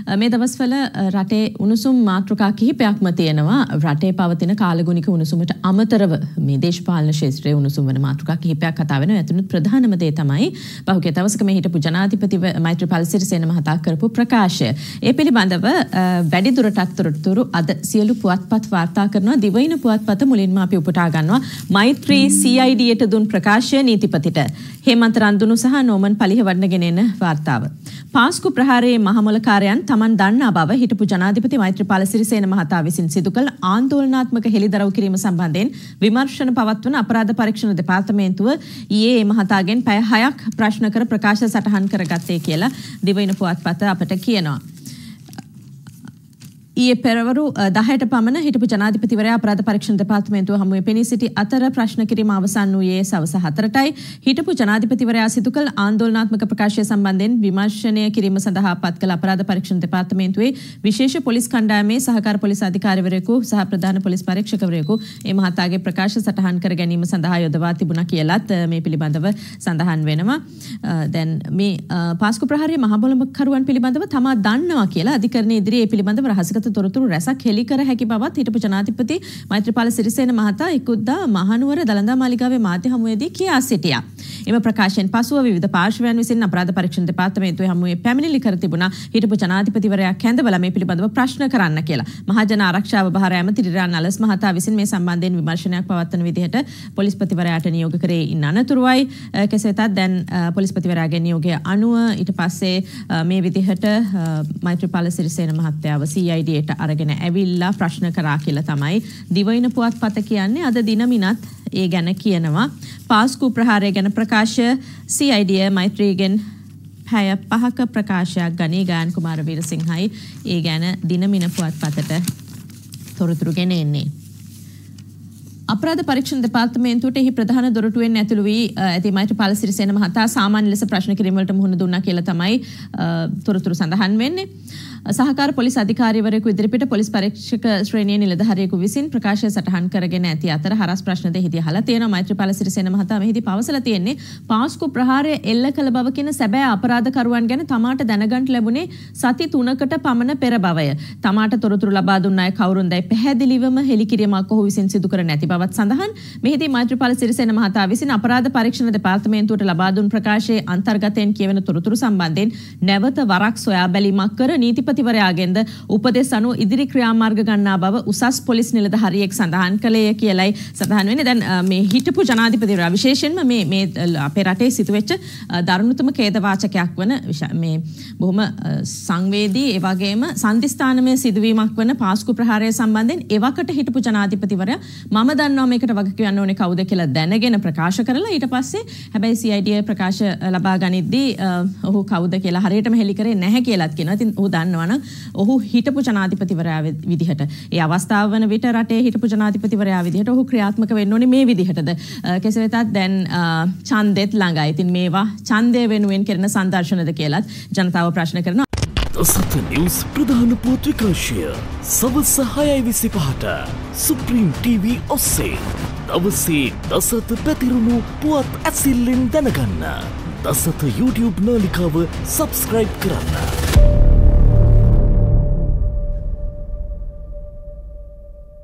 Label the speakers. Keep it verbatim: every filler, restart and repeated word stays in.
Speaker 1: මේ දවස්වල රටේ උණුසුම් මාතෘකා කිහිපයක්ම තියෙනවා. රටේ පවතින කාලගුණික උණුසුමට අමතරව මේ දේශපාලන ක්ෂේත්‍රයේ උණුසුම් වන මාතෘකා කිහිපයක් කතා වෙනවා. ඇතුළත් ප්‍රධානම දේ තමයි බහුගිය දවසක මේ හිටපු ජනාධිපති මෛත්‍රීපාල සිරිසේන මහතා කරපු ප්‍රකාශය. ඒ පිළිබඳව වැඩි දුරටත් තොරතුරු අද සියලු පුවත්පත් වාර්තා කරනවා. දිවයින පුවත්පත මුලින්ම අපි උපුටා ගන්නවා. මෛත්‍රී සී අයි ඩීයට දුන් ප්‍රකාශය නීතිපතිට. හේමන්ත රන්දුණු සහ නෝමන් පලිහ වඩනගෙන එන වාර්තාව. පාස්කු ප්‍රහාරයේ මහමොලකාරයන් තමන් දන්නා බව හිටපු ජනාධිපති මෛත්‍රීපාල සිරිසේන මහතා විසින් සිදු කළ ආందోලනාත්මක හෙළිදරව් කිරීම සම්බන්ධයෙන් විමර්ශන පවත්වන අපරාධ පරීක්ෂණ දෙපාර්තමේන්තුව ඊයේ මේ මහතාගෙන් පැය හයක් ප්‍රශ්න කර ප්‍රකාශ සටහන් කරගත්තේ කියලා දිවයින පුවත්පත අපට කියනවා. ඊයේ පෙරවරු දහයට පමණ හිටපු ජනාධිපතිවරයා අපරාධ පරීක්ෂණ දෙපාර්තමේන්තුව හමුවේ පෙනී සිටි අතර ප්‍රශ්න කිරීම අවසන් වූයේ සවස හතරටයි. හිටපු ජනාධිපතිවරයා සිදු කළ ආందోලනාත්මක ප්‍රකාශය සම්බන්ධයෙන් විමර්ශනය කිරීම සඳහා පත් කළ අපරාධ පරීක්ෂණ දෙපාර්තමේන්තුවේ විශේෂ පොලිස් කණ්ඩායමේ සහකාර පොලිස් අධිකාරිවරයෙකු සහ ප්‍රධාන පොලිස් පරීක්ෂකවරයෙකු මේ මහතාගේ ප්‍රකාශ සටහන් කර ගැනීම සඳහා යොදවා තිබුණා කියලත් මේ පිළිබඳව සඳහන් වෙනවා. දැන් මේ පාස්කු ප්‍රහාරයේ මහබලකරුවන් පිළිබඳව තමා දන්නවා කියලා අධිකරණයේ ඉදිරියේ පිළිබඳව රහසිගත තොරතුරු රැසක් හෙළි කර හැකි බවත් හිටපු ජනාධිපති මෛත්‍රීපාල සිරිසේන මහතා ඉක්ුද්දා මහනුවර දළදා මාලිගාවේ මාධ්‍ය හමුවේදී කියා සිටියා. එම ප්‍රකාශයෙන් පසුව විවිධ පාර්ශවයන් විසින් අපරාධ පරීක්ෂණ දෙපාර්තමේන්තුවේ හමුවේ පැමිණිලි කර තිබුණා හිටපු ජනාධිපතිවරයා කැඳවලා මේ පිළිබඳව ප්‍රශ්න කරන්න කියලා. මහජන ආරක්ෂාව බහර ඇමති රිරාන් අලස් මහතා විසින් මේ සම්බන්ධයෙන් විමර්ශනයක් පවත්වන විදිහට පොලිස්පතිවරයාට නියෝග කරේ ඉන්න අනතුරුවයි. කෙසේ වෙතත් දැන් පොලිස්පතිවරයාගේ නියෝගය අනුව ඊට පස්සේ මේ විදිහට මෛත්‍රීපාල සිරිසේන මහත්තයාව සී අයි ඩී අරගෙන ඇවිල්ලා ප්‍රශ්න කරා කියලා තමයි දිවයින පුවත්පත කියන්නේ. අද දිනමිනත් ඒ ගැන කියනවා. පාස්කු ප්‍රහාරය ගැන ප්‍රකාශ සී අයි ඩී මෛත්‍රීගෙන් පැය පහක ප්‍රකාශයක් ගනී. ගායන් කුමාර වීරසිංහයි ඒ ගැන දිනමින පුවත්පතට තොරතුරු ගෙන එන්නේ. අපරාධ පරීක්ෂණ දෙපාර්තමේන්තුවට එහි ප්‍රධාන දොරටුවෙන් ඇතුළු වී ඇති මෛත්‍රීපාල සිරිසේන මහතා සාමාන්‍ය ලෙස ප්‍රශ්න කිරීම වලට මුහුණ දුන්නා කියලා තමයි තොරතුරු සඳහන් වෙන්නේ. සහකාර පොලිස් අධිකාරිවරයෙකු ඉදිරිපිට පොලිස් පරීක්ෂක ශ්‍රේණියේ නිලධාරියෙකු විසින් ප්‍රකාශය සටහන් කරගෙන ඇති අතර හරස් ප්‍රශ්න දෙහිදී අහලා තියෙනවා. මෛත්‍රීපාල සිරිසේන මහතා මෙහිදී පවසලා තියෙන්නේ පාස්කු ප්‍රහාරය එල්ල කළ බව කියන සැබෑ අපරාධකරුවන් ගැන තමාට දැනගන්න ලැබුණේ සති තුනකට පමණ පෙර බවය. තමාට තොරතුරු ලබා දුන්න අය කවුරුන්දයි පැහැදිලිවම හෙළිකිරීමක් ඔහු විසින් සිදු කර නැති බවත් සඳහන්. මෙහිදී මෛත්‍රීපාල සිරිසේන මහතා විසින් අපරාධ පරීක්ෂණ දෙපාර්තමේන්තුවට ලබා දුන් ප්‍රකාශයේ අන්තර්ගතයෙන් කියවෙන තොරතුරු සම්බන්ධයෙන් නැවත වරක් සොයා බැලීමක් කර නීතිපතිවරයාගෙන්ද උපදෙස් අනුව ඉදිරි ක්‍රියාමාර්ග ගන්නා බව උසස් පොලිස් නිලධාරියෙක් සඳහන් කළේ කියලයි සඳහන් වෙන්නේ. දැන් මේ හිටපු ජනාධිපතිවරයා විශේෂයෙන්ම මේ මේ අපේ රටේ සිදුවෙච්ච දරුණුතම ඛේදවාචකයක් වන මේ බොහොම සංවේදී ඒ වගේම සම්දිස්ථානමය සිදුවීමක් වන පාස්කු ප්‍රහාරය සම්බන්ධයෙන් එවකට හිටපු ජනාධිපතිවරයා මම දන්නවා මේකට වග කියන්න ඕනේ කවුද කියලා දැනගෙන ප්‍රකාශ කරලා ඊට පස්සේ හැබැයි සී අයි ඩී ප්‍රකාශ ලබා ගනිද්දී ඔහු කවුද කියලා හරියටම හෙළි කරේ නැහැ කියලාත් කියනවා. ඉතින් ඔහු දන්නවනම් ඔහු හිටපු ජනාධිපතිවරයා විදිහට ඒ අවස්ථාව වන විට රටේ හිටපු ජනාධිපතිවරයා විදිහට ඔහු ක්‍රියාත්මක වෙන්න ඕනේ මේ විදිහටද. කෙසේ වෙතත් දැන් ඡන්දෙත් ළඟයි. ඉතින් මේවා ඡන්දය වෙනුවෙන් කරන සංදර්ශනද කියලාත් ජනතාව ප්‍රශ්න කරනවා.
Speaker 2: දසත නිවුස් ප්‍රධාන පුවත් විකාශය සවස් හයයි විසිපහට සුප්‍රීම් ටීවී ඔස්සේ දවසේ දසත පැතිරුණු පුවත් ඇසිල්ලෙන් දැනගන්න. දසත YouTube නාලිකාව සබස්ක්‍රයිබ් කරන්න.